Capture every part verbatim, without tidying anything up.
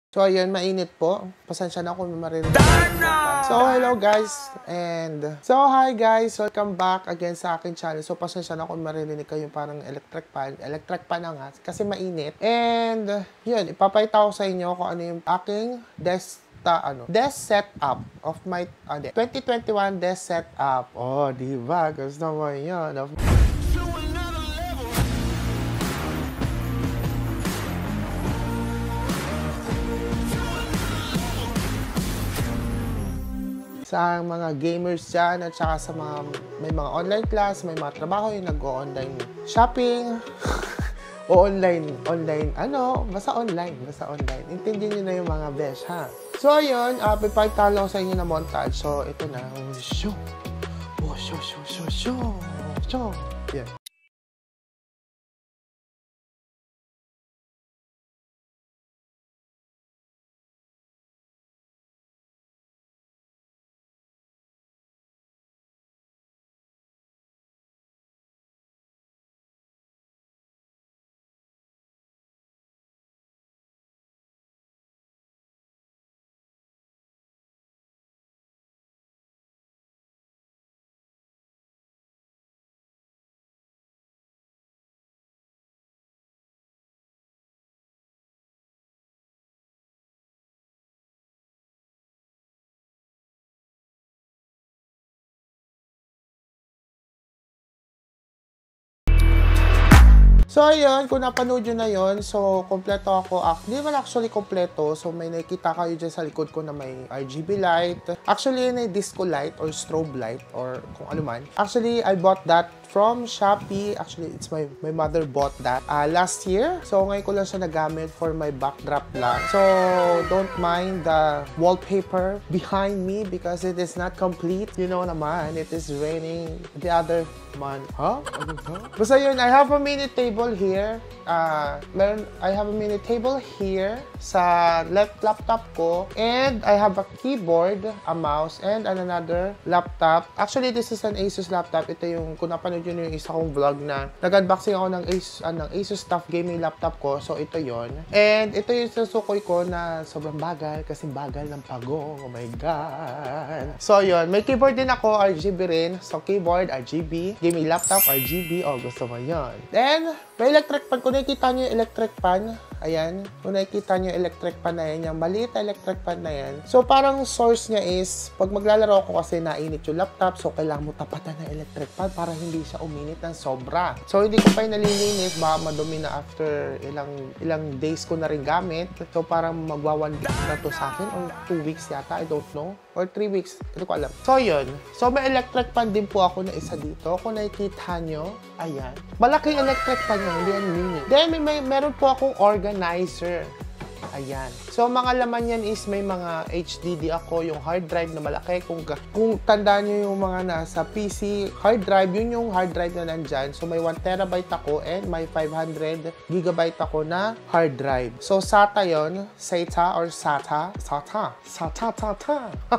So, ayun, mainit po. Pasensya na kung maririnig. So, hello guys. And, so, hi guys. Welcome back again sa akin channel. So, pasensya na kung maririnig kayo parang electric fan. Electric fan na nga. Kasi mainit. And, yun, ipapayta ko sa inyo kung ano yung aking desk ta ano, desk setup of my uh, twenty twenty-one desk setup. Oh, di ba? Gusto mo yun. Of sa mga gamers dyan at saka sa mga may mga online class, may mga trabaho yung nag-o-online shopping o online, online, ano, basta online, basta online. Intindihin nyo na yung mga besh, ha? So, ayun, uh, pipagta lang sa inyo na montage. So, ito na, show, oh, show, show, show, show, show, yeah. So, ayun, kung napanood nyo na yun, so, kompleto ako. Hindi man actually kompleto. So, may nakikita kayo dyan sa likod ko na may R G B light. Actually, yun ay disco light or strobe light or kung ano man. Actually, I bought that from Shopee. Actually, it's my my mother bought that uh, last year. So, ngayon ko lang siya nagamit for my backdrop lang. So, don't mind the wallpaper behind me because it is not complete. You know naman, it is raining the other month. Huh? Ano ba? Basta yun, I have a mini table here. Uh, meron, I have a mini table here sa left laptop ko. And I have a keyboard, a mouse, and another laptop. Actually, this is an Asus laptop. Ito yung, kung napanood yun yung isa kong vlog na nag-unboxing ako ng Asus, uh, ng Asus TUF gaming laptop ko. So, ito yon. And ito yung susukoy ko na sobrang bagal kasi bagal ng pagong. Oh my God. So, yun. May keyboard din ako, R G B rin. So, keyboard, R G B. Gaming laptop, R G B. Oh, gusto mo yun. Then, may electric fan. Kung nakikita nyo yung electric fan, ayan. Kung nakikita nyo yung electric fan na yan, yung maliit na electric fan na yan. So, parang source niya is, pag maglalaro ako kasi nainit yung laptop, so kailangan mo tapatan ng electric fan para hindi siya uminit ng sobra. So, hindi ko pa yung nalilinis. Baka madumi na after ilang ilang days ko na rin gamit. So, parang magwa one week na to sa akin or two weeks yata. I don't know. Or three weeks. Hindi ko alam. So, yun. So, may electric fan din po ako na isa dito. Kung nakikita nyo, ayan. Malaking electric fan yun. Hindi yan mini. Then, may, may meron po akong organizer. Ayan. So, mga laman yan is may mga H D D ako, yung hard drive na malaki. Kung, kung tandaan nyo yung mga nasa P C hard drive, yun yung hard drive na nandyan. So, may one terabyte ako and may five hundred gigabyte ako na hard drive. So, SATA yun. SATA or SATA. SATA. SATA, SATA.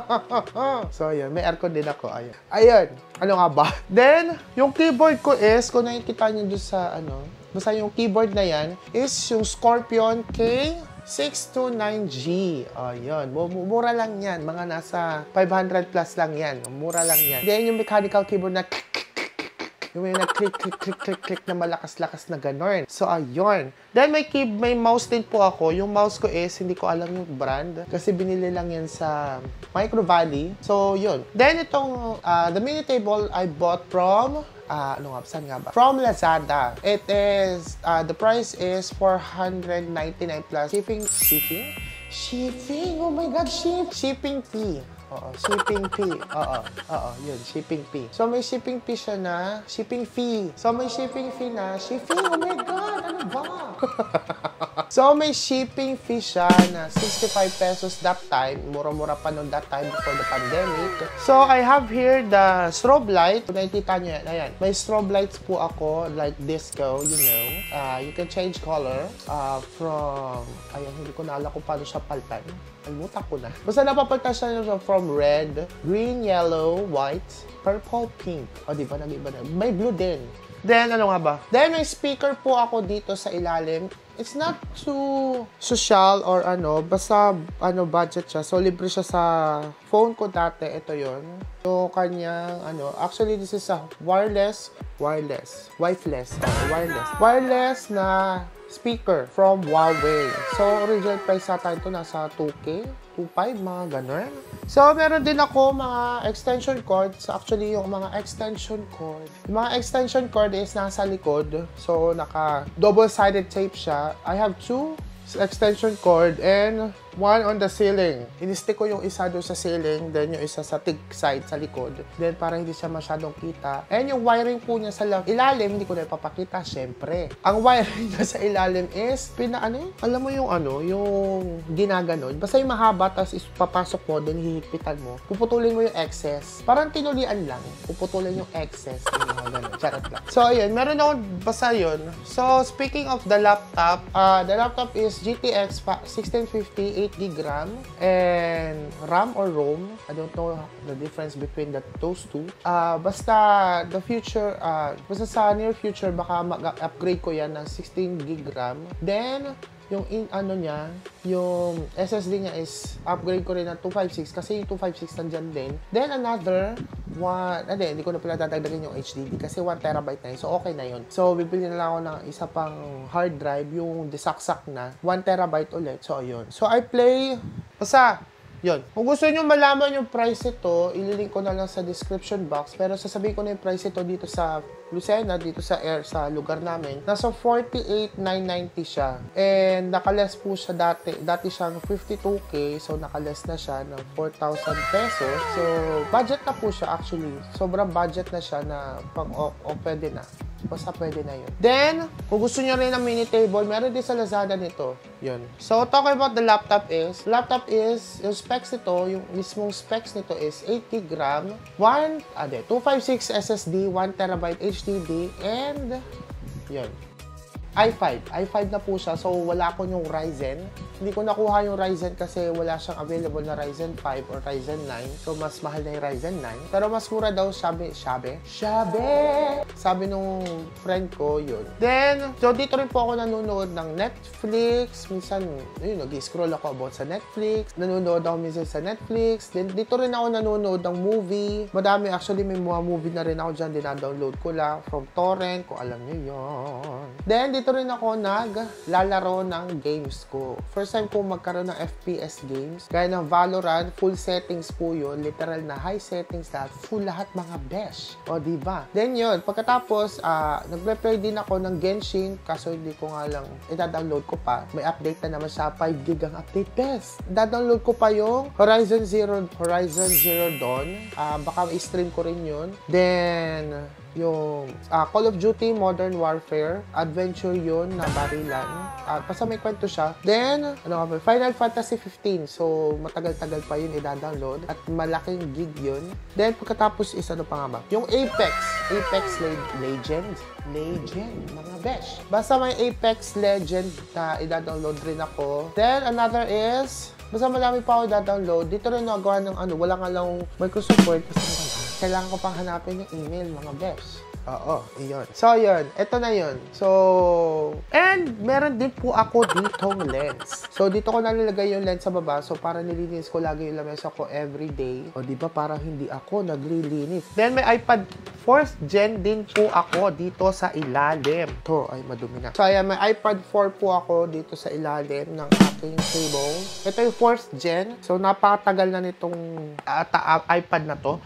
So, yun. May aircon din ako. Ayan. Ayan. Ano nga ba? Then, yung keyboard ko is, kung nakikita nyo doon sa, ano, basta yung keyboard na yan, is yung Scorpion K six twenty-nine G. O, yun. Mura lang yan. Mga nasa five hundred plus lang yan. Mura lang yan. Then, yung mechanical keyboard na yung may nag-click, click, click, click, click na malakas-lakas na gano'n. So, ayun. Then, may key, may mouse din po ako. Yung mouse ko is, hindi ko alam yung brand. Kasi binili lang yan sa Micro Valley. So, yun. Then, itong, uh, the mini table I bought from Uh, ano nga, saan nga ba? From Lazada. It is, uh, the price is four hundred ninety-nine plus shipping, shipping? Shipping? Oh my God, ship! Shipping fee. Oo, shipping fee. Oo, oo, yun, shipping fee. So, may shipping fee siya na, shipping fee. So, may shipping fee na, shipping, oh my God, ano ba? So, may shipping fee siya na sixty-five pesos that time. Mura-mura pa noon that time before the pandemic. So, I have here the strobe light. Kung nakikita nyo yan, ayan. May strobe lights po ako, like disco, you know. Uh, you can change color uh, from, ayan, hindi ko naalala kung paano siya paltan. Alimutan ko na. Basta napapaltan siya from red, green, yellow, white, purple, pink. O, di ba? Nag-iba na. May blue din. Then, ano nga ba? Then, may speaker po ako dito sa ilalim. It's not too social or ano, basta ano budget siya. So, libre siya sa phone ko dati. Ito yon. So, kanyang ano, actually this is a wireless, wireless, wifeless, wireless, wireless na speaker from Huawei. So, original price sa ito nasa two K, two point five, mga ganun. So, meron din ako mga extension cords. Actually, yung mga extension cord. Yung mga extension cord is nasa likod. So, naka double-sided tape siya. I have two extension cord and one on the ceiling. Ini-stick ko yung isa doon sa ceiling, then yung isa sa tig side sa likod. Then para hindi siya masyadong kita. And yung wiring po niya sa ilalim, hindi ko na ipapakita, syempre. Ang wiring niya sa ilalim is, pina ano yun? Alam mo yung ano, yung ginaganon. Basta yung mahaba, tapos papasok mo, then hihigpitan mo. Puputulin mo yung excess. Parang tinulian lang. Puputulin yung excess. Yung mga ganun. Charot lang. So, ayun. Meron akong basta yun. So, speaking of the laptop, uh, the laptop is G T X sixteen fifty, eight gig RAM, and RAM or ROM. I don't know the difference between the, those two. Uh, basta the future, uh, basta sa near future, baka mag-upgrade ko yan ng sixteen gig RAM. Then, yung in, ano niya, yung S S D niya is upgrade ko rin ng two fifty-six kasi yung two fifty-six nandyan din. Then another one, hindi, hindi ko na pala dadagdagan yung H D D kasi one terabyte na yun. So, okay na yun. So, bibili na lang ako ng isa pang hard drive, yung disaksak na, one terabyte ulit. So, ayun. So, I play, basta, yun. Kung gusto nyo malaman yung price ito, ililink ko na lang sa description box. Pero sasabihin ko na yung price ito dito sa Lucena, dito sa air, sa lugar namin. Nasa forty-eight thousand nine hundred ninety siya. And nakaless po siya dati. Dati siyang fifty-two K. So, nakaless na siya ng four thousand pesos. So, budget na po siya actually. Sobrang budget na siya na pang o, o pwede na. Basta pwede na yun. Then, kung gusto nyo rin ng mini table, meron din sa Lazada nito. Yun. So, talking about the laptop is, laptop is, yung specs nito, yung mismong specs nito is eight gig RAM, one, ade, two fifty-six S S D, one terabyte H D D, and, yun. i five. i five na po siya. So, wala ko yung Ryzen. Hindi ko nakuha yung Ryzen kasi wala siyang available na Ryzen five or Ryzen nine. So, mas mahal na yung Ryzen nine. Pero mas mura daw, sabi, sabi, sabi, sabi nung friend ko, yun. Then, so, dito rin po ako nanonood ng Netflix. Minsan, yun, nag-scroll ako about sa Netflix. Nanonood ako minsan sa Netflix. Then, dito rin ako nanonood ng movie. Madami, actually, may mga movie na rin ako dyan. Dina-download ko lang from torrent, kung alam niyo yun. Then, dito rin ako naglalaro ng games ko. First time ko magkaroon ng F P S games. Gaya ng Valorant, full settings po yun. Literal na high settings lahat. Full lahat mga besh. O, diba? Then yun, pagkatapos, uh, nag-prepare din ako ng Genshin. Kaso hindi ko nga lang, ida-download ko pa. May update na naman siya. five gig ang update. Best! Ida-download ko pa yung Horizon Zero, Horizon Zero Dawn. Uh, baka i-stream ko rin yun. Then, yung uh, Call of Duty Modern Warfare, adventure yun na barilan. Uh, basta may kwento siya. Then, ano ka ba? Final Fantasy fifteen. So, matagal-tagal pa yun i-download. At malaking gig yun. Then, pagkatapos is ano pa nga ba? Yung Apex. Apex Le Legend. Legend. Mga besh. Basta may Apex Legend na i-download rin ako. Then, another is, basta marami pa ako i-download. Dito rin nagawa ng ano, wala nga lang Microsoft Word kasi kailangan ko pang hanapin yung email, mga best. Oo, iyon. So, yun. Ito na yun. So, and meron din po ako ditong lens. So, dito ko nalalagay yung lens sa baba. So, para nililinis ko lagi yung lamesa ko everyday. O, di ba parang hindi ako naglilinis. Then, may iPad fourth gen din po ako dito sa ilalim. Ito, ay madumi na. So, ayan, may iPad four po ako dito sa ilalim ng aking table. Ito yung fourth gen. So, napakatagal na nitong uh, iPad na to.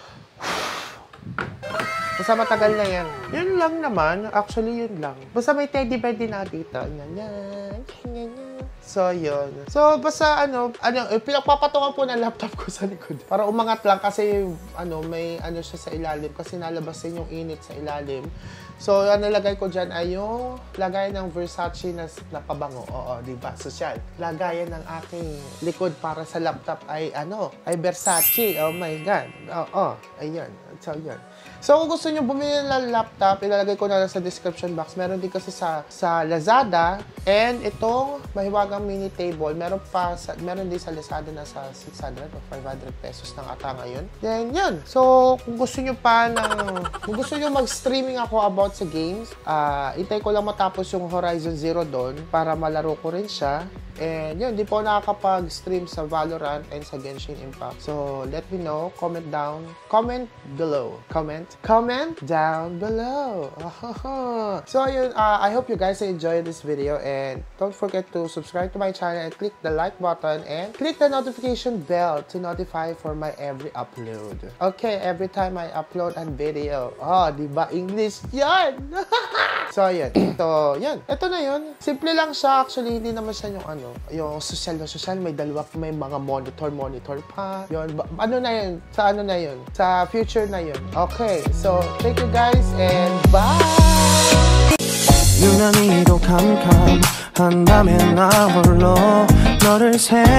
Basta matagal na yan. Yun lang naman. Actually, yun lang. Basta may teddy bear din na dito. Yan, yan. Yan, yan. So, yun. So, basta ano, ano, eh, pinagpapatungan po ng laptop ko sa likod. Para umangat lang kasi, ano, may ano siya sa ilalim. Kasi nalabas din yung init sa ilalim. So, ang nalagay ko dyan ay yung lagayan ng Versace na, na pabango. Oo, diba? Social. Lagayan ng aking likod para sa laptop ay, ano, ay Versace. Oh my God. Oo, ayun. So, yun. So, kung gusto nyo bumili ng laptop, ilalagay ko na lang sa description box. Meron din kasi sa, sa Lazada. And itong mahiwagang mini table, meron pa sa, meron din sa Lazada na sa six hundred or five hundred pesos ng ata ngayon. Then, yun. So, kung gusto nyo pa ng, kung gusto nyo mag-streaming ako about about sa games. Uh, itay ko lang matapos yung Horizon Zero Dawn para malaro ko rin siya. And yun, di po nakakapag-stream sa Valorant and sa Genshin Impact. So, let me know. Comment down. Comment below. Comment. Comment down below. So, yun. Uh, I hope you guys enjoyed this video. And don't forget to subscribe to my channel and click the like button and click the notification bell to notify for my every upload. Okay, every time I upload a video. Oh, di ba English yan? So, yun. So, yun. Ito na yun. Simple lang siya. Actually, hindi naman siya yung ano, yung social na social, may dalawa, may mga monitor, monitor pa. Yun, ano na yun? Sa ano na yun? Sa future na yun. Okay, so, thank you guys and bye! 유난히도 캄캄한다면 나 홀로 너를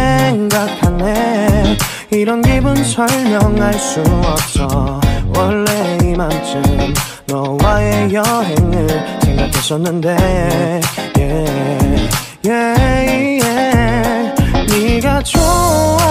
생각하네 이런 기분 설명할 수 없어 원래 이맘쯤 너와의 여행을 생각했었는데 yeah. Yeah, yeah. 네가 좋아